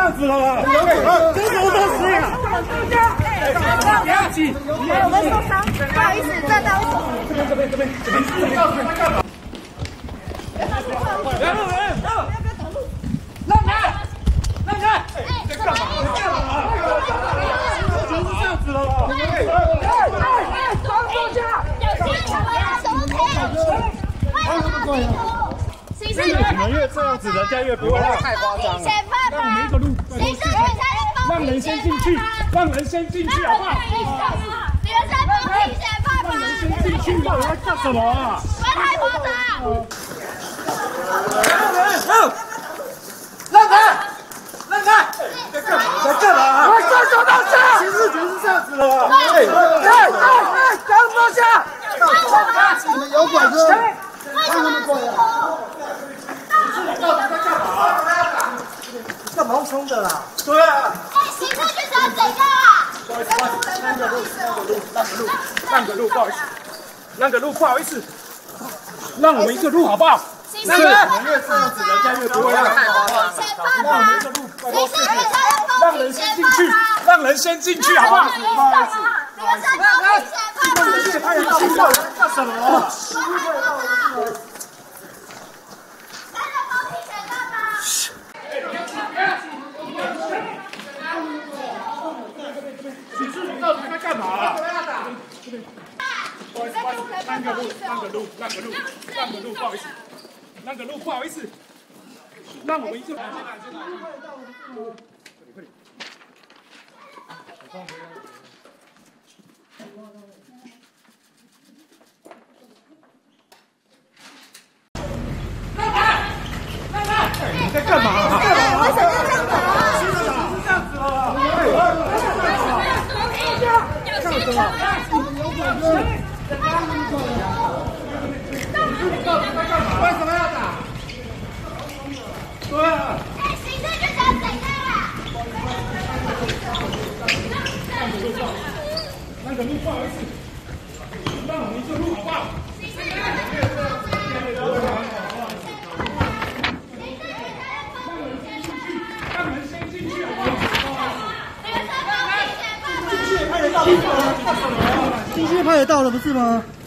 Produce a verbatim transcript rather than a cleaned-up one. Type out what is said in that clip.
样子了吗？这什么东西啊？不要挤！ 我们受伤，不好意思，站到这边这边这边这边这边干嘛？不要路人，让开，让开！在干嘛？在干嘛？这是这样子了吗？哎哎哎！放坐下！你们越这样子，人家越不会让，太夸张了。让我们一个路，让人先进去，让人先进去，好不好？ 你们在帮评审判吗？ 让人先进去，到底在干什么啊？ 不要太夸张！ 让开！让开！在干嘛？在干嘛？我干什么东西？其实就是这样子的吗？哎哎哎！刚放下！ 你们有管子？让他们过来。干嘛冲的啦？ 对啊。 哎，行政局长怎样啊？ 不好意思，不好意思，让个路，让个路，让个路，让个路，不好意思，让个路，不好意思，让我们一个路好不好？是，我们越这样子，人家越不会让。让我们一个路，拜托，让人先进去，让人先进去，好不好？不好意思， 你们在帮评审判吗？ 这派人进来干什么？你到底在干嘛？不好意思，不好意思，让个路，让个路，让个路，让个路，不好意思，让个路，不好意思，让我们一个。你在干嘛？干嘛？为什么要这样子啊？是这样子了。干什么？为什么要打？对啊。 哎，行政局长怎样啊？ 让个路，不好意思，让我们一个路好不好？让人先进去，好不好？ 你们在帮评审判吗？ 进去也拍得到了，不是吗？